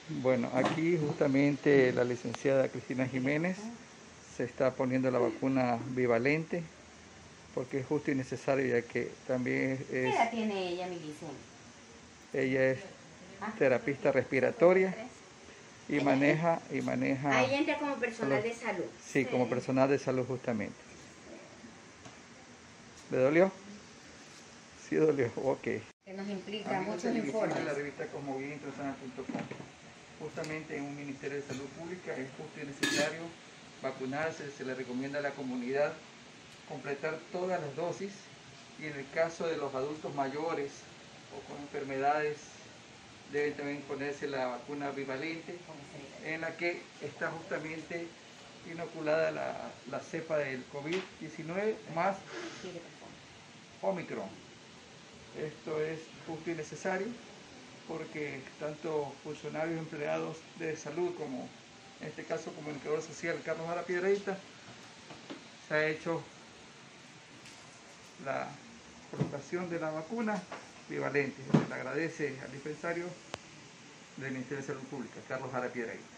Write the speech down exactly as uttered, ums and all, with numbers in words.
Bueno, aquí justamente la licenciada Cristina Jiménez se está poniendo la vacuna bivalente porque es justo y necesario, ya que también es, ¿Qué edad tiene ella, mi licencia? ella es terapista respiratoria y maneja y maneja Ahí entra como personal los, de salud. sí, sí, como personal de salud justamente. ¿Le dolió? Sí dolió, ok. Que nos implica muchos informes. La revista cosmovidainternacional punto com. Justamente en un Ministerio de Salud Pública es justo y necesario vacunarse, se le recomienda a la comunidad completar todas las dosis y en el caso de los adultos mayores o con enfermedades deben también ponerse la vacuna bivalente en la que está justamente inoculada la, la cepa del COVID diecinueve más Omicron. Esto es justo y necesario porque tanto funcionarios empleados de salud como en este caso comunicador social Carlos Jara Piedradita se ha hecho la colocación de la vacuna bivalente. Se le agradece al dispensario del Ministerio de Salud Pública, Carlos Jara Piedradita.